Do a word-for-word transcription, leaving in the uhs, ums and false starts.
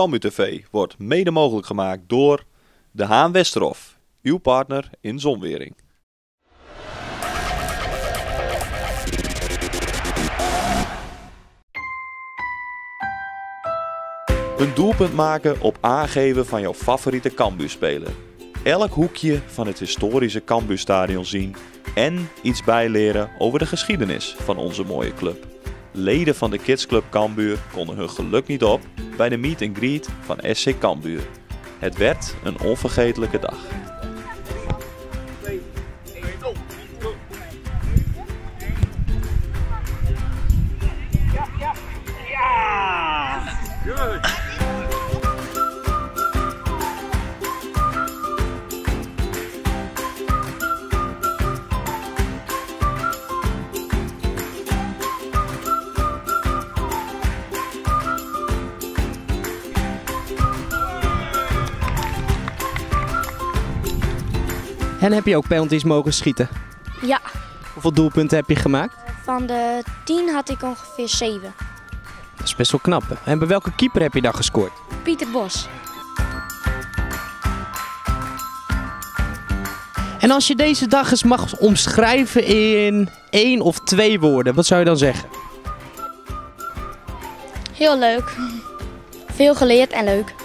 Cambuur T V wordt mede mogelijk gemaakt door de Haan Westerhof, uw partner in zonwering. Een doelpunt maken op aangeven van jouw favoriete Cambuurspeler. Elk hoekje van het historische Cambuurstadion zien en iets bijleren over de geschiedenis van onze mooie club. Leden van de Kids Club Cambuur konden hun geluk niet op bij de meet and greet van S C Cambuur. Het werd een onvergetelijke dag. Ja, ja, ja! Good! En heb je ook penalties mogen schieten? Ja, Hoeveel doelpunten heb je gemaakt? van de tien had ik ongeveer zeven. Dat is best wel knap. Hè? En bij welke keeper heb je dan gescoord? Pieter Bos. En als je deze dag eens mag omschrijven in één of twee woorden, wat zou je dan zeggen? Heel leuk. Veel geleerd en leuk.